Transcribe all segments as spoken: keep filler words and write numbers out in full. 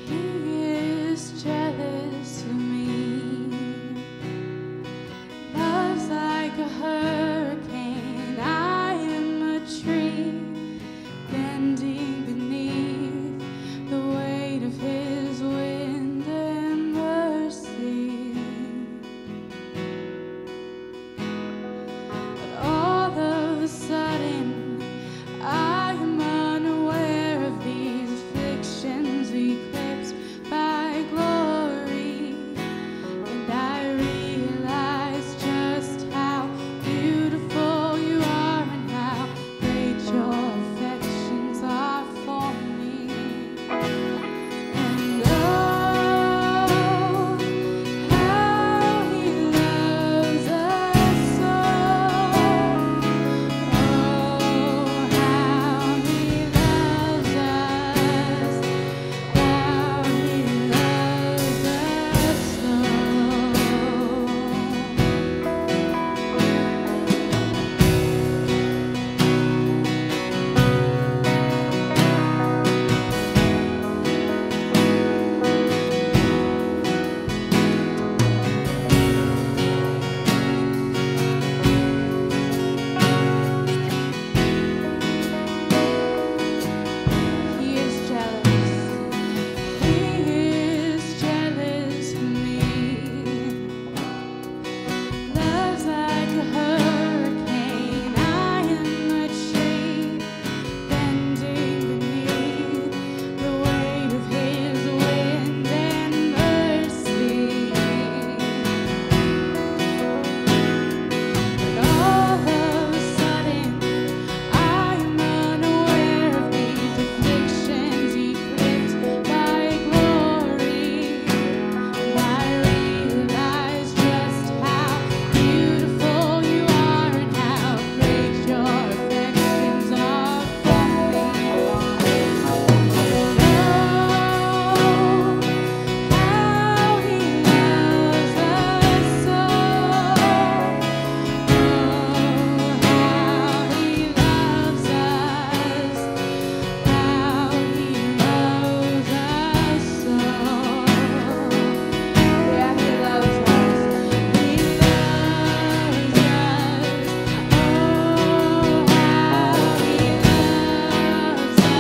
He is jealous of me. Love's like a hurricane. I am a tree bending beneath the weight of his wind and mercy. But all of a sudden, I am unaware of these afflictions eclipsed by glory, and I realize just how beautiful you are and how great your affections are for me. And oh, how he loves us so. Oh, how he loves us, how he loves us so. He is jealous. He is jealous for me. Love's like a hurricane. I am a tree bending beneath the weight of his wind and mercy. But all of a sudden, I am unaware of these afflictions eclipsed by glory, and I realize just how beautiful you are and how great your affections are for me. Oh, how he loves us so. Oh, how he loves us, how he loves us so. Yeah, he loves us. He loves us. Oh, how he loves us.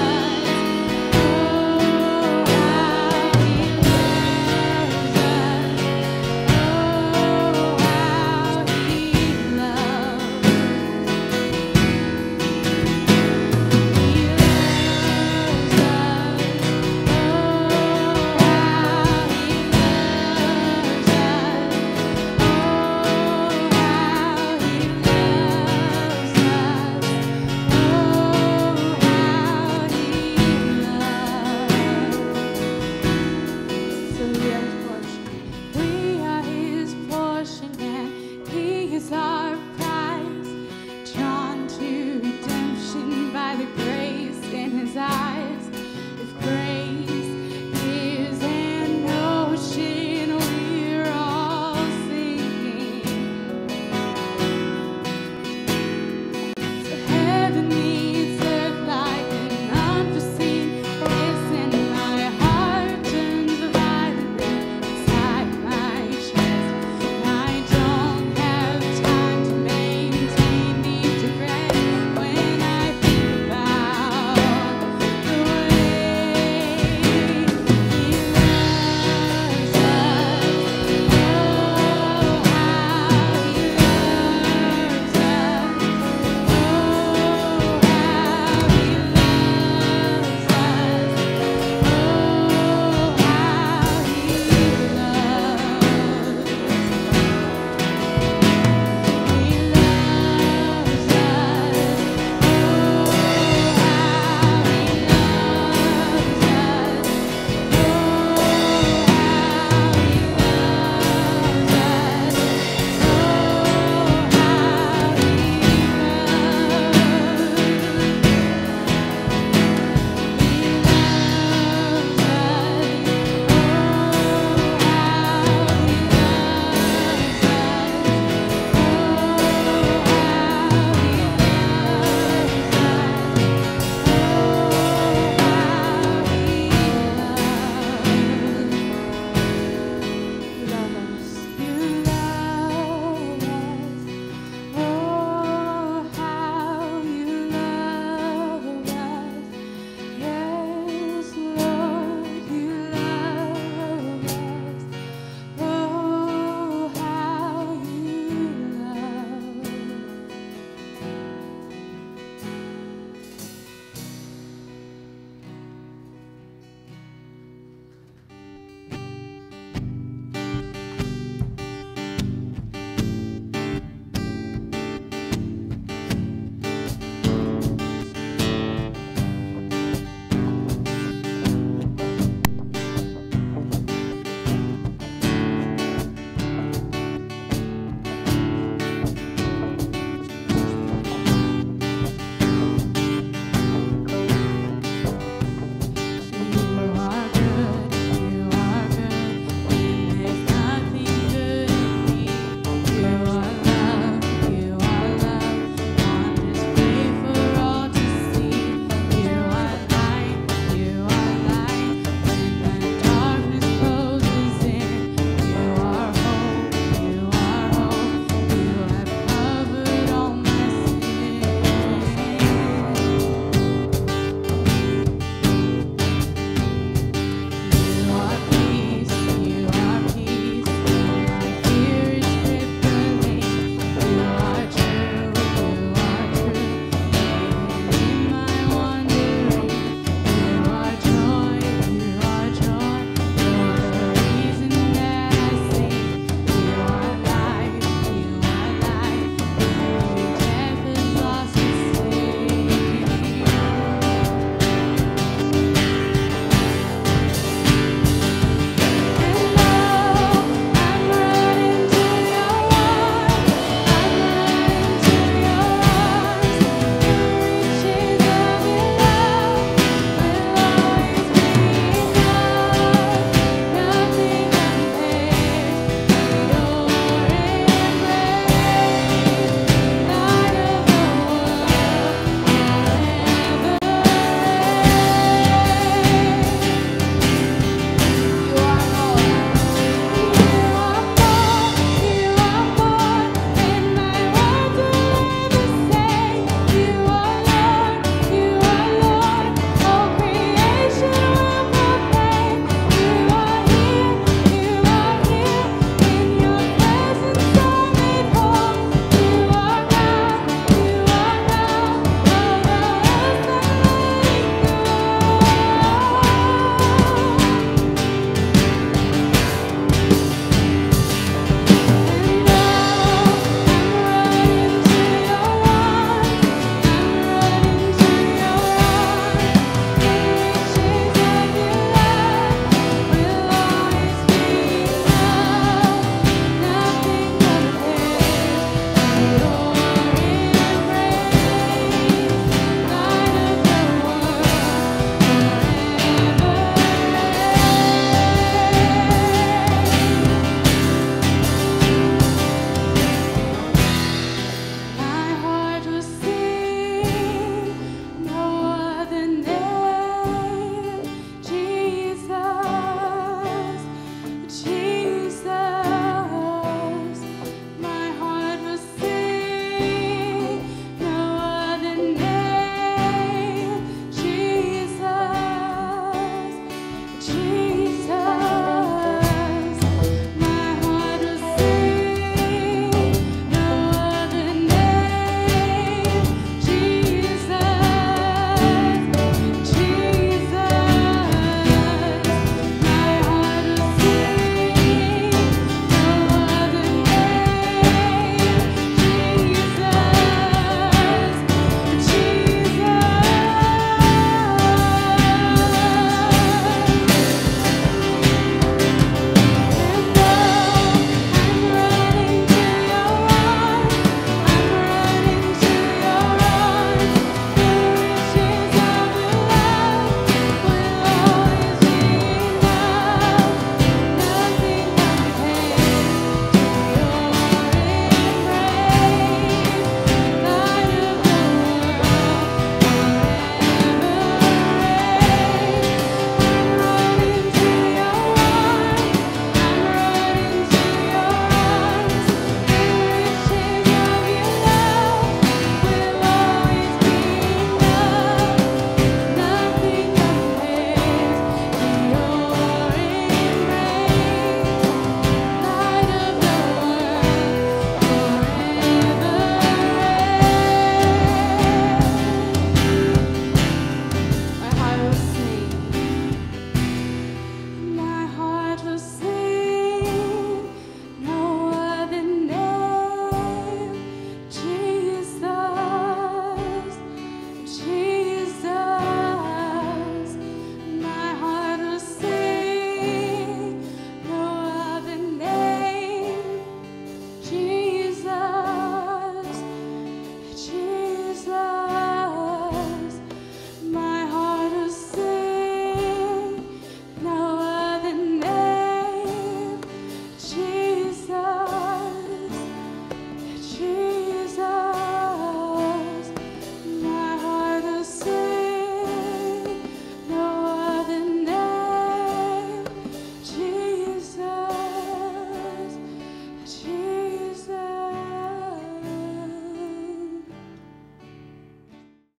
Oh, how he loves us. Oh, how he loves. We are his portion, and he is our prize, drawn to redemption by the grace in his eyes.